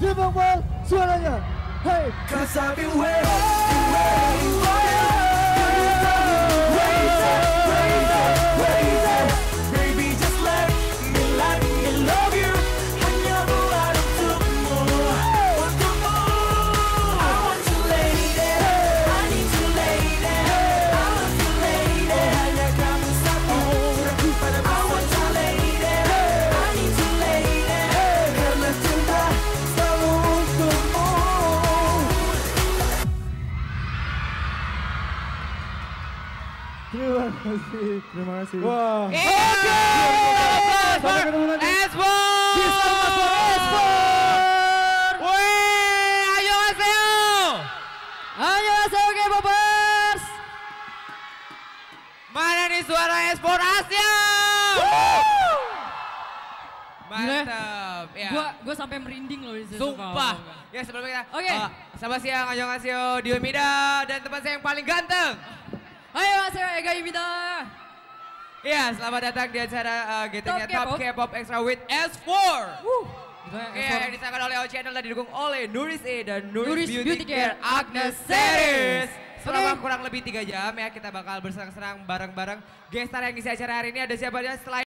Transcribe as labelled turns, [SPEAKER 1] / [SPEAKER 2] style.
[SPEAKER 1] Dibang suaranya. Hey,
[SPEAKER 2] cause I've been waiting for you. Baby, just let me love you. Hanya buat untukmu. I want you lady, I need you lady, I love you lady. Hanya kamu satu. I want you lady, I need you lady. Karena cinta selalu untukmu.
[SPEAKER 1] Terima kasih.
[SPEAKER 3] Wah.
[SPEAKER 1] Sampai ketemu lagi.
[SPEAKER 4] Annyeonghaseyo K-popers.
[SPEAKER 5] Mana nih suara Espor Asia? Mantap. Ya.
[SPEAKER 4] Gue sampai merinding loh di situ.
[SPEAKER 5] Sumpah. Ya sebelumnya kita.
[SPEAKER 4] Oke.
[SPEAKER 5] Selamat siang, annyeonghaseyo, Dio Mida dan teman saya yang paling ganteng.
[SPEAKER 4] Annyeonghaseyo Ega Yumida.
[SPEAKER 5] Iya, selamat datang di acara Gettingnya
[SPEAKER 4] Top
[SPEAKER 5] Top K-pop Extra with S4. Yang disaksikan oleh O Channel dan didukung oleh Nuris E dan Nuris Beauty Care Agnes Series. Selama kurang lebih 3 jam ya kita bakal bersenang-senang bareng-bareng gestar yang ngisi acara hari ini. Ada siapa aja selain